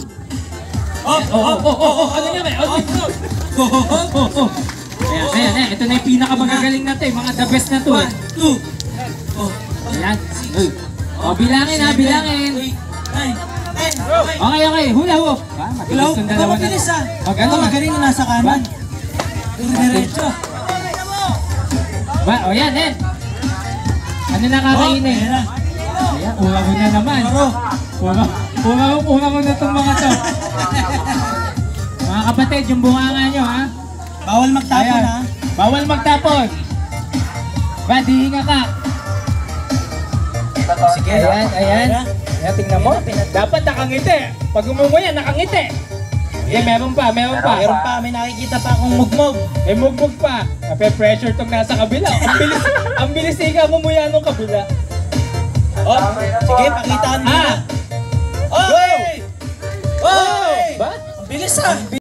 Ano nga ba? Ayan, ito na yung pinakamagagaling natin, mga the best na to. 1, 2, ayan. Bilangin ha, bilangin. 9, 10. Okay, hula ho. Mabilis yung dalawa na. Mabilis ha. Magano, magaling na nasa kanan. Diretso. Yan. Ano nakakainin? Ayan, unang na naman. Unang na itong mga to. Mga kapatid, yung bunganga nyo ha. Bawal magtapon ha. Bawal magtapon. Dihinga ka. Sige. Ayan, tingnan mo. Dapat nakangiti. Pag umuwi yan, nakangiti. Meron pa. Meron pa, may nakikita pa akong mugmog. May mugmog pa. Nape-pressure tong nasa kabila. Ang bilis ika ngumuya nung kabila. Sige, pakitaan mo na. Go! Oy! Ba? Ang bilis ha.